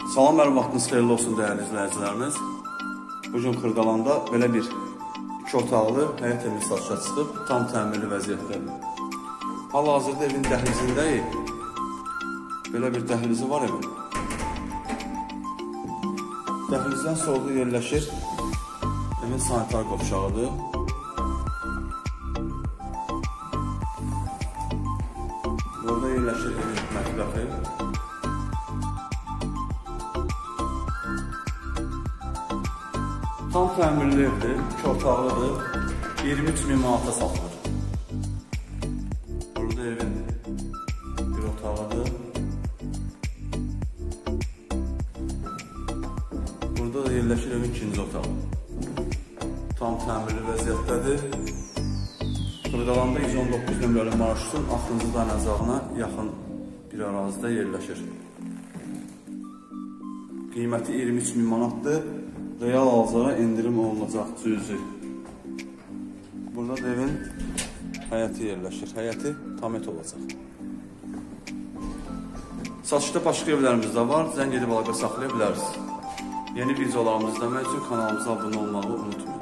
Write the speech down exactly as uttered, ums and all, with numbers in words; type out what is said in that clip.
Salam, mənim vaxtınız xeyirli olsun dəyərli izləyicilərimiz. Bugün Xırdalanda belə bir iki otaqlı həyət evi satışa çıxıb, tam təmirli vəziyyətdədir. Hal-hazırda evin dəhlizindəyik. Belə bir dəhlizi var evin. Dəhlizdən solda yerləşir evin sanitar qovşağıdır. Burada yerləşir evin mətbəxi. Tam təmirli evdir, iki otaqlıdır, iyirmi üç min manata satılır. Burada evin bir otağıdır. Burada da yerləşir evin ikinci otağı. Tam təmirli vəziyyətdədir. Xırdalanda yüz on doqquz nömrəli marşrutun axırıncı dayanacağına yaxın bir ərazidə yerləşir. Qiyməti iyirmi üç min manatdır. Real alacaq endirim olunacaq cüzi. Burada da evin həyəti yerləşir. Həyəti tam et olacaq. Satışda başqa evlərimiz də var. Zəng edib əlaqə saxlaya bilərsiniz. Yeni videolarımızı izləmək üçün kanalımıza abunə olmağı unutmayın.